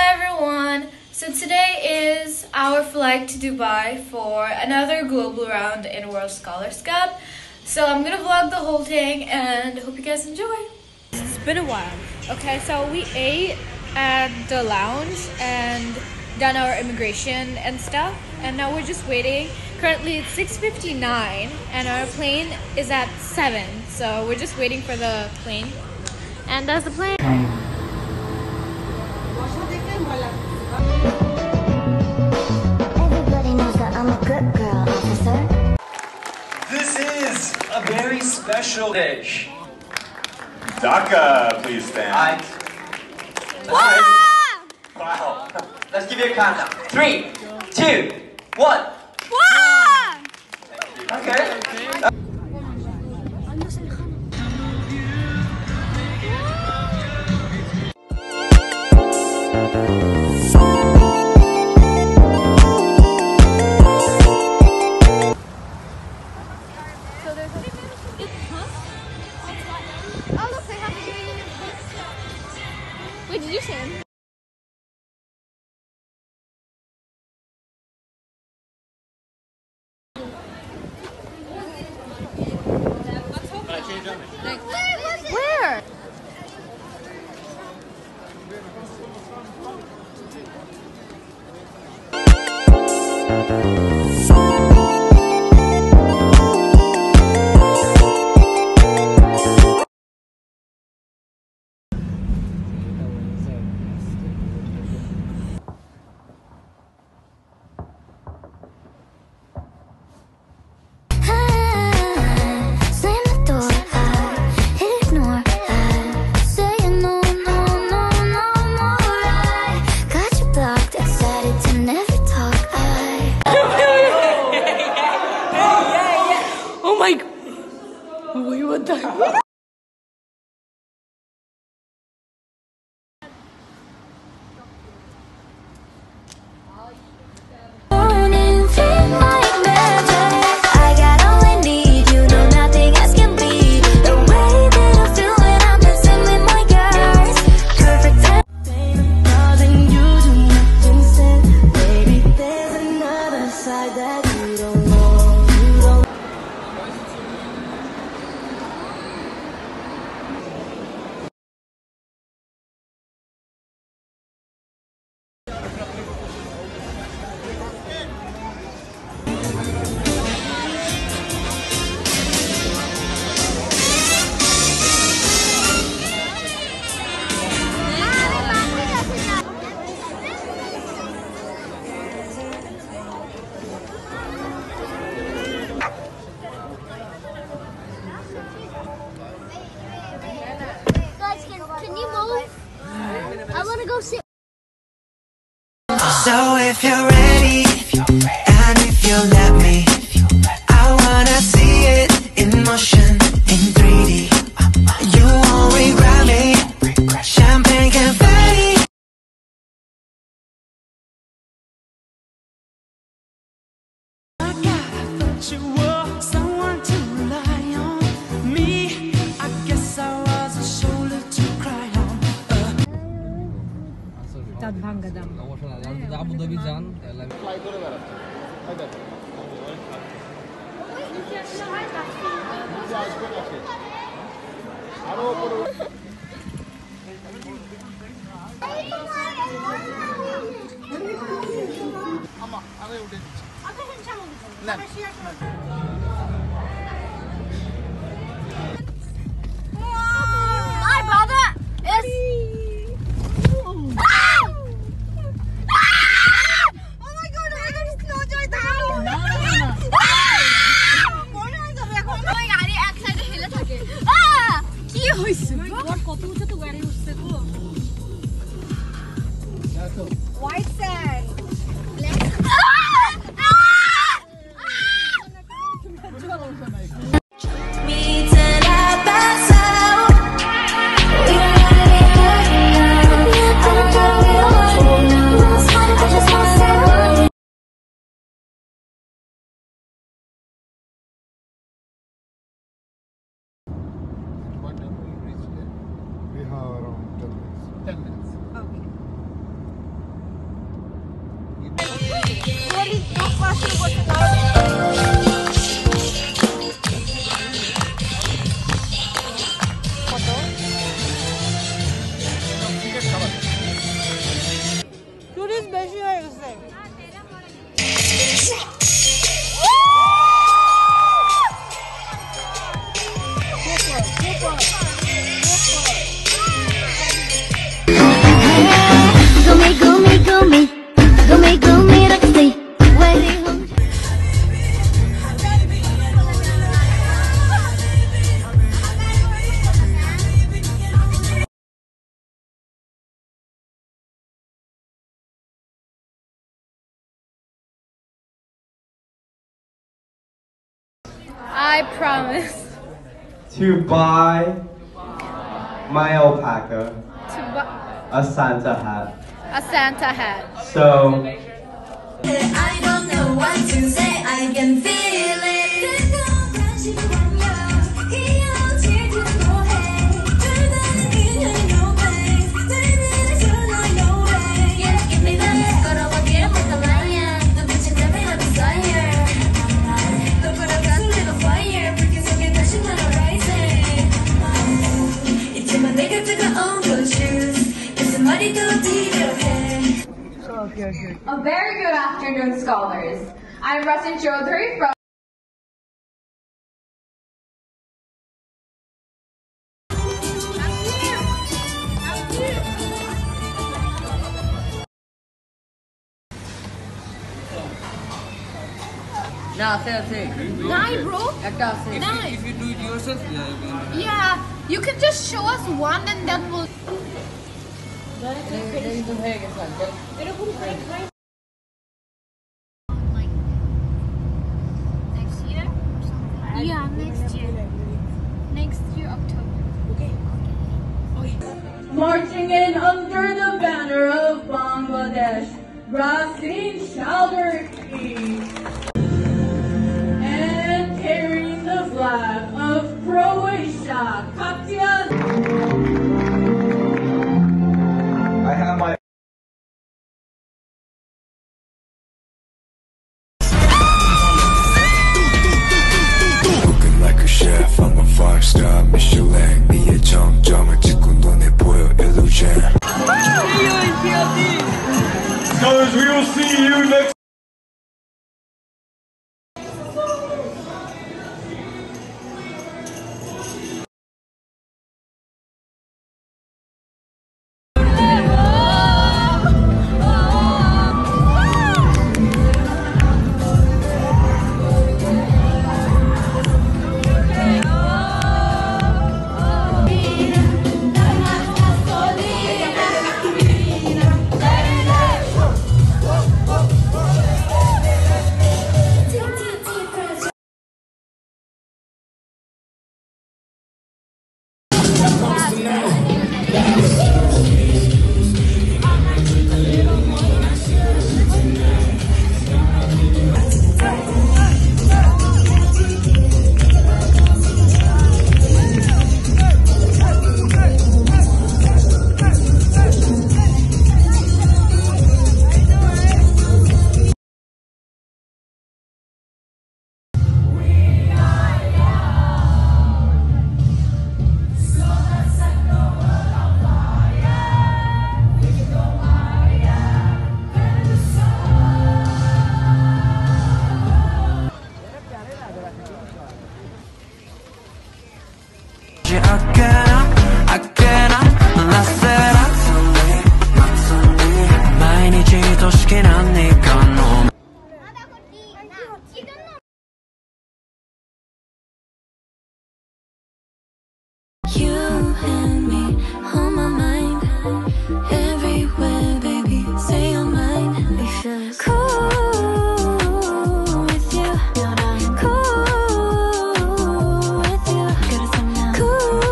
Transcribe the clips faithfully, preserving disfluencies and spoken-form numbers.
everyone! So today is our flight to Dubai for another global round in World Scholars Cup. So I'm gonna vlog the whole thing and hope you guys enjoy. It's been a while. Okay, so we ate at the lounge and done our immigration and stuff, and now we're just waiting. Currently it's six fifty-nine and our plane is at seven, so we're just waiting for the plane. And that's the plane. Everybody knows that I'm a good girl, officer. This is a very special dish. Daka, please stand. I... Wow! Wow. Let's give you a countdown. Three, two, one. Wow! Okay. Wait, did you stand? Where? Oh my god. Wait, what the? Can you move? I want to go sit. So if you're ready, and if you let me, I wanna see it in motion, in three D. You won't regret me. Champagne confetti. I thought you were someone to rely on. Me, I guess I was a shoulder to cry on. চাঁদ ভাঙ্গা দাম Abu Dhabi যান তাহলে আমি fly করে বেড়াচ্ছি আরো উপরে আমা আমি উঠে দিচ্ছি না My brother is. কত উঁচু তো গাড়ি উঠছে গো white sand ten minutes. Okay. Tourist বেশি হয়ে গেছে। Gumi, gumi, gumi, gumi, gumi, raksi. Wari hum. I promise to buy my alpaca to buy a Santa hat. a Santa hat. So I don't know what to say, I can feel it. Give me that, pero quiero por cabaña. The bitch that me like desire. Look what I got, little fire. Porque sé que passion when I'm rising. It took my nigga to the own those shoes. If somebody do a deed, okay. A very good afternoon, scholars. I'm Rasin Chaudhary from না আছে আছে Nine, bro. একটা আছে Nine. if you do it yourself yeah you can Yeah, you can just show us one and then we'll. হয়ে গেছে uncle Next year? Yeah, next year. Next year, October. marching in under the banner of Bangladesh, Rasin Chaudhary, and carrying the flag of Croatia, Katya. I have my Cooking like a chef, I'm a five star Michelin. 네의 정점을 찍고 눈에 보여 illusion. Scholars, we will see you next. You and me on my mind, everywhere, baby. Say you're mine. We feel cool with you, cool with you. Cool.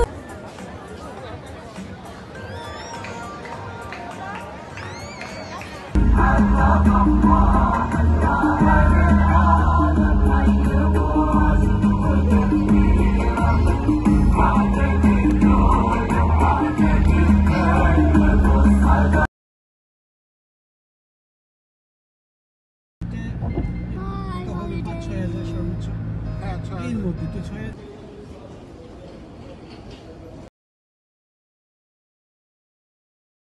তাহলে পাঁচ ছয় হাজার সর্বোচ্চ হ্যাঁ এর মধ্যে তো ছয় হাজার